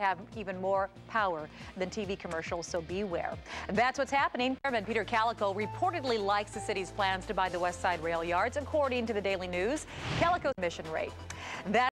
have even more power than TV commercials, so beware. That's what's happening. Chairman Peter Calico reportedly likes the city's plans to buy the West Side rail yards, according to the Daily News. Calico's mission rate. That